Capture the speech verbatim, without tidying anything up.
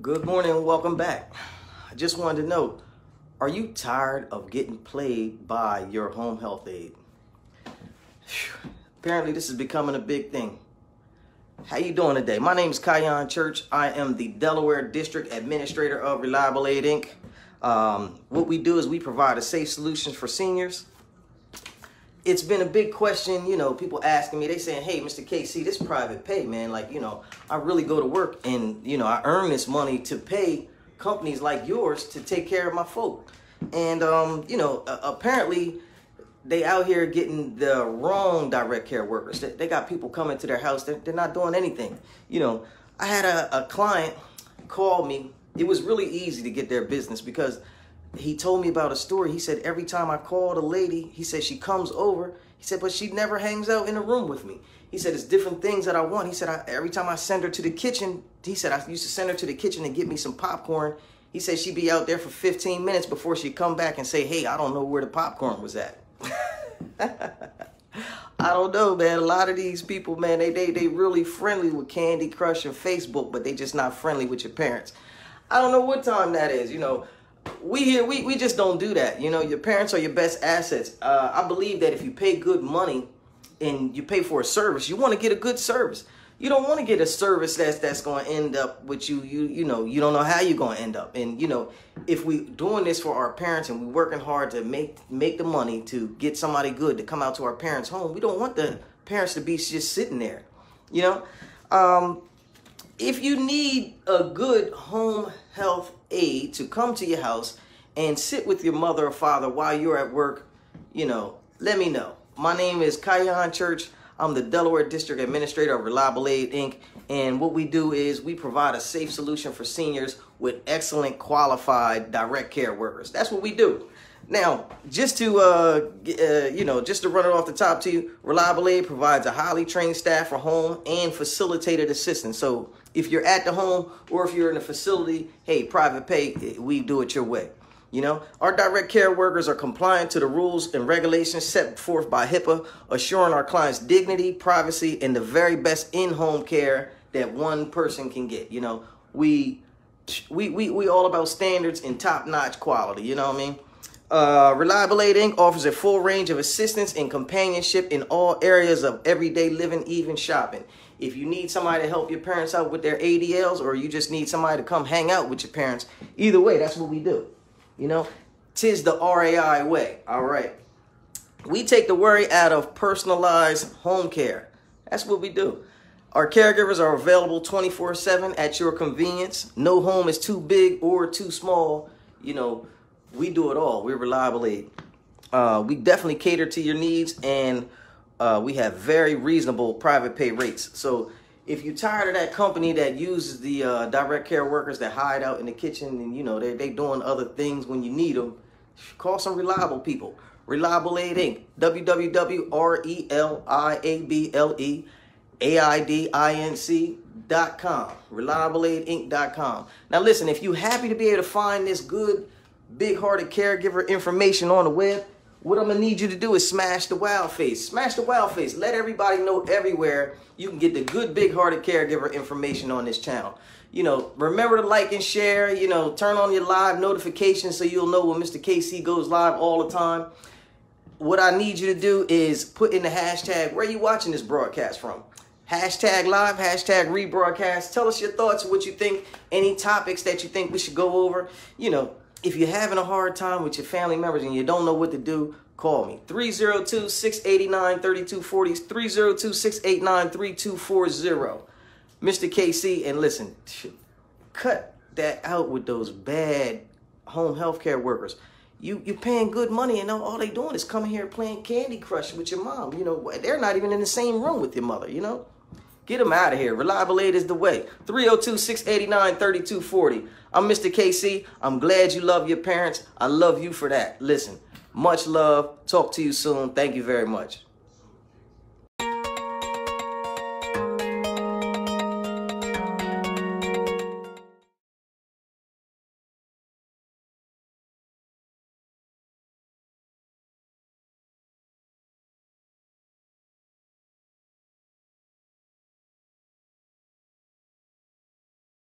Good morning and welcome back. I just wanted to know, are you tired of getting played by your home health aide? Whew. Apparently this is becoming a big thing. How you doing today? My name is Kayan Church. I am the Delaware District Administrator of Reliable Aid, Incorporated. Um, what we do is we provide a safe solutions for seniors. It's been a big question, you know, people asking me, they saying, hey, Mister K C, this private pay, man, like, you know, I really go to work and, you know, I earn this money to pay companies like yours to take care of my folk. And, um, you know, uh, apparently they out here getting the wrong direct care workers. They, they got people coming to their house. They're, they're not doing anything. You know, I had a, a client call me. It was really easy to get their business because he told me about a story. He said, every time I call a lady, he said, she comes over. He said, but she never hangs out in a room with me. He said, it's different things that I want. He said, I, every time I send her to the kitchen, he said, I used to send her to the kitchen and get me some popcorn. He said she'd be out there for fifteen minutes before she'd come back and say, hey, I don't know where the popcorn was at. I don't know, man. A lot of these people, man, they, they, they really friendly with Candy Crush and Facebook, but they just not friendly with your parents. I don't know what time that is, you know. We here, we, we just don't do that. You know, your parents are your best assets. Uh, I believe that if you pay good money and you pay for a service, you want to get a good service. You don't want to get a service that's that's going to end up with you. You you know, you don't know how you're going to end up. And, you know, if we doing this for our parents and we working hard to make make the money to get somebody good to come out to our parents' home, we don't want the parents to be just sitting there, you know. Um, if you need a good home health aide to come to your house and sit with your mother or father while you're at work, you know, let me know. My name is Kayan Church. I'm the Delaware District Administrator of Reliable Aid, Incorporated. And what we do is we provide a safe solution for seniors with excellent qualified direct care workers. That's what we do. Now, just to, uh, uh, you know, just to run it off the top to you, Reliable Aid provides a highly trained staff for home and facilitated assistance. So if you're at the home or if you're in a facility, hey, private pay, we do it your way. You know, our direct care workers are compliant to the rules and regulations set forth by HIPAA, assuring our clients dignity, privacy, and the very best in-home care that one person can get. You know, we, we, we, we all about standards and top-notch quality, you know what I mean? Uh, Reliable Aid, Incorporated offers a full range of assistance and companionship in all areas of everyday living, even shopping. If you need somebody to help your parents out with their A D Ls or you just need somebody to come hang out with your parents, either way, that's what we do. You know, tis the R A I way. All right. We take the worry out of personalized home care. That's what we do. Our caregivers are available twenty-four seven at your convenience. No home is too big or too small. You know, we do it all. We're Reliable Aid. Uh, we definitely cater to your needs, and uh, we have very reasonable private pay rates. So if you're tired of that company that uses the uh, direct care workers that hide out in the kitchen and, you know, they they doing other things when you need them, call some reliable people. Reliable Aid, Incorporated. w w w dot r e l i a b l e a i d i n c dot com. reliable aid inc dot com. Now, listen, if you're happy to be able to find this good, big-hearted caregiver information on the web, what I'm going to need you to do is smash the wow face. Smash the wow face. Let everybody know everywhere you can get the good, big-hearted caregiver information on this channel. You know, remember to like and share. You know, turn on your live notifications so you'll know when Mister K C goes live all the time. What I need you to do is put in the hashtag, where are you watching this broadcast from? Hashtag live, hashtag rebroadcast. Tell us your thoughts, what you think, any topics that you think we should go over. You know, if you're having a hard time with your family members and you don't know what to do, call me. three oh two, six eight nine, three two four zero. three oh two, six eight nine, three two four zero. Mister K C, and listen, cut that out with those bad home health care workers. You, you're paying good money and all they doing is coming here playing Candy Crush with your mom. You know, they're not even in the same room with your mother, you know. Get them out of here. Reliable Aid is the way. three oh two, six eight nine, three two four zero. I'm Mister K C. I'm glad you love your parents. I love you for that. Listen, much love. Talk to you soon. Thank you very much.